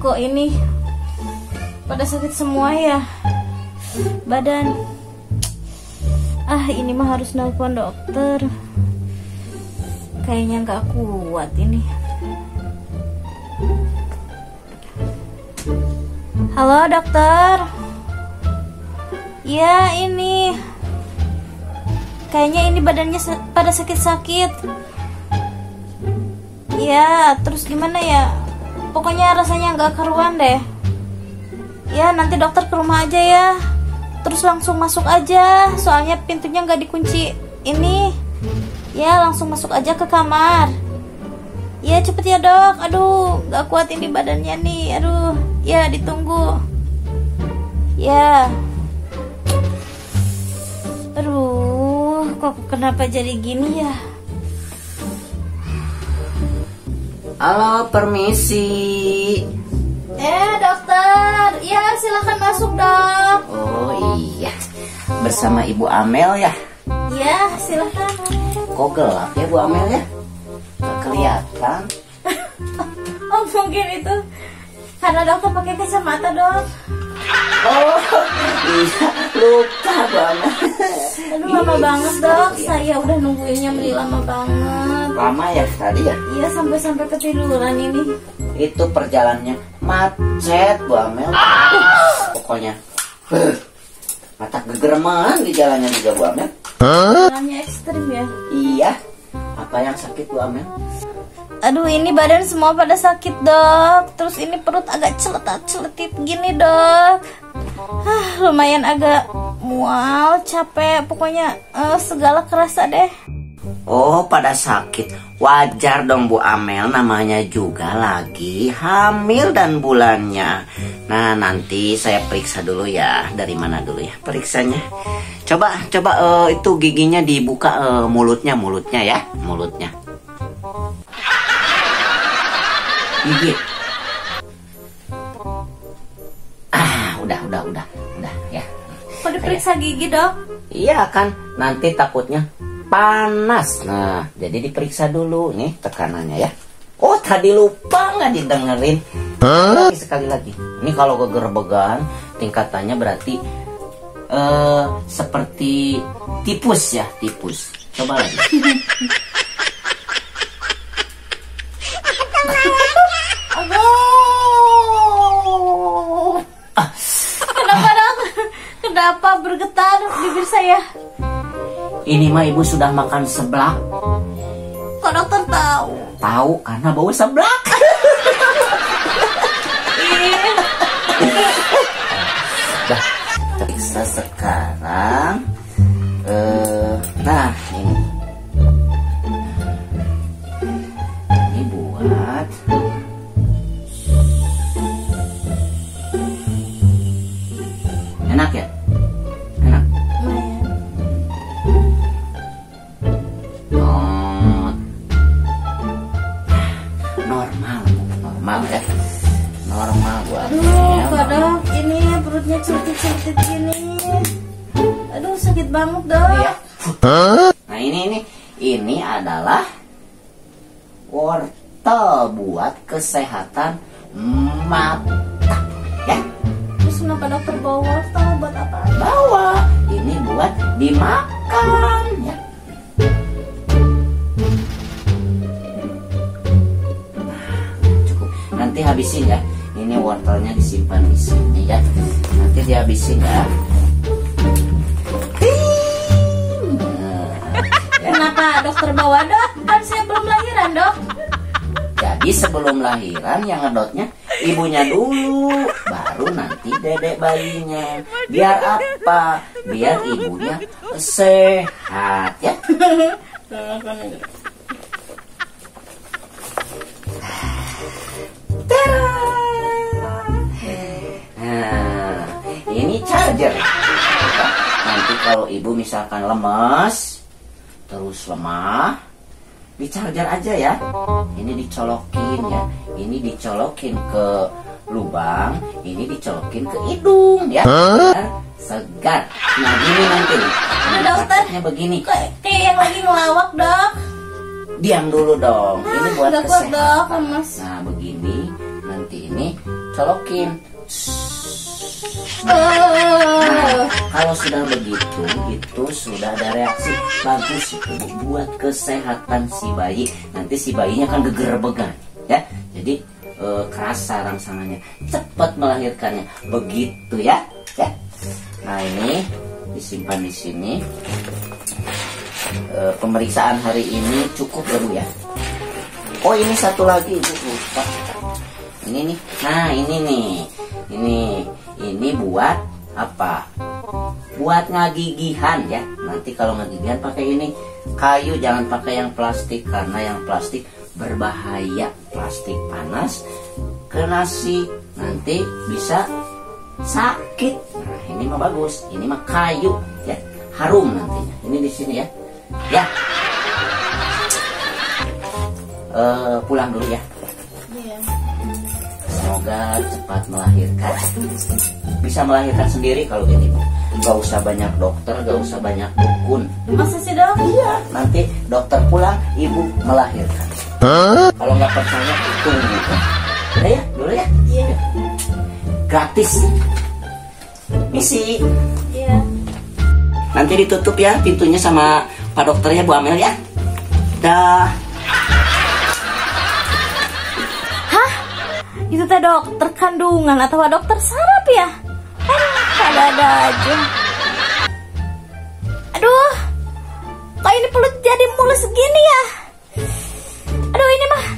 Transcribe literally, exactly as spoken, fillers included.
kok ini pada sakit semua ya badan. Ah, ini mah harus nelpon dokter. Kayaknya nggak kuat ini. Halo dokter. Ya ini kayaknya ini badannya pada sakit-sakit. Ya terus gimana ya? Pokoknya rasanya nggak karuan deh. Ya nanti dokter ke rumah aja ya. Terus langsung masuk aja, soalnya pintunya nggak dikunci ini. Ya langsung masuk aja ke kamar. Ya cepet ya dok. Aduh nggak kuat ini badannya nih. Aduh ya ditunggu. Ya. Aduh kok kenapa jadi gini ya? Halo, permisi. Eh dokter, ya silakan masuk dok. Oh iya, bersama Ibu Amel ya? Ya silakan. Kok gelap ya Bu Amel ya? Gak kelihatan. Oh mungkin itu karena dokter pakai kacamata dok. Oh iya, lupa Bu Amel. Aduh lama banget dok, saya udah nungguinnya beli lama banget. Lama ya tadi ya? Iya sampai-sampai ketiduran ini. Itu perjalanannya macet Bu Amel. Pokoknya huh, mata gegerman di jalannya juga Bu Amel. Jalannya ekstrim ya? Iya. Apa yang sakit Bu Amel? Aduh ini badan semua pada sakit dok. Terus ini perut agak celetat-celetit gini dok. Hah, lumayan agak mual, capek. Pokoknya uh, segala kerasa deh. Oh pada sakit. Wajar dong Bu Amel, namanya juga lagi hamil dan bulannya. Nah nanti saya periksa dulu ya. Dari mana dulu ya periksanya? Coba coba uh, itu giginya dibuka, uh, mulutnya mulutnya ya, mulutnya. Gigi. Ah udah udah udah udah ya. Kok diperiksa gigi dok? Iya kan, nanti takutnya panas. Nah, jadi diperiksa dulu nih tekanannya ya. Oh, tadi lupa nggak didengerin. Lagi sekali lagi. Ini kalau gegerbegan tingkatannya berarti eh seperti tipus ya, tipus. Coba lagi. Ah. Kenapa dok? Kenapa bergetar bibir saya? Ini mah ibu sudah makan seblak. Kok dokter tahu? Tahu karena bau seblak. Dah, periksa sekarang. Eh, nah ini, ini buat enak ya. Normal ya, normal buat. Aduh, Kak dok, ini perutnya celutit-celutit gini. Aduh, sakit banget dok. Ya. Nah ini ini ini adalah wortel buat kesehatan mata. Ya. Terus kenapa dokter bawa wortel buat apa? Bawa, ini buat dimakan. Ya. Nanti habisin ya. Ini wortelnya disimpan di sini ya. Nanti dihabisin ya. Nah, ya. Kenapa dokter bawa dok? Kan saya belum lahiran dok. Jadi sebelum lahiran yang ngedotnya ibunya dulu, baru nanti dedek bayinya. Biar apa? Biar ibunya sehat ya. Nah, ini charger. Nanti kalau ibu misalkan lemas, terus lemah, di charger aja ya. Ini dicolokin ya. Ini dicolokin ke lubang, ini dicolokin ke hidung ya. Biar segar. Nah gini nanti nih. Nah, dokternya begini. Kayak kayak yang lagi ngelawak dok. Diam dulu dong. Ini buat Nggak kuat, kesehatan. dok, lemas. Nah begini. Nanti ini colokin. Nah, kalau sudah begitu, itu sudah ada reaksi bagus itu buat kesehatan si bayi. Nanti si bayinya kan geger-began, ya. Jadi e, kerasa rangsangannya, cepat melahirkannya, begitu ya. Ya. Nah ini disimpan di sini. E, pemeriksaan hari ini cukup ya Bu ya. Oh ini satu lagi Ibu lupa. Ini nih, nah ini nih, ini ini buat apa? Buat ngagigihan ya. Nanti kalau ngagigihan pakai ini kayu, jangan pakai yang plastik karena yang plastik berbahaya. Plastik panas, kena si nanti bisa sakit. Nah ini mah bagus, ini mah kayu ya, harum nantinya. Ini di sini ya, ya. Uh, pulang dulu ya. Semoga cepat melahirkan. Bisa melahirkan sendiri kalau ini Bu. Gak usah banyak dokter, gak usah banyak dukun. Masa sih dok? Iya, nanti dokter pulang, ibu melahirkan. Huh? Kalau nggak percaya, tunggu. Udah ya, dulu ya. Iya. Gratis. Misi. Iya. Nanti ditutup ya pintunya sama Pak Dokter ya Bu Amel ya. Dah. Itu teh dokter kandungan atau dokter saraf ya? Aduh, ada-ada aja. Aduh, kok ini perut jadi mulus gini ya? Aduh, ini mah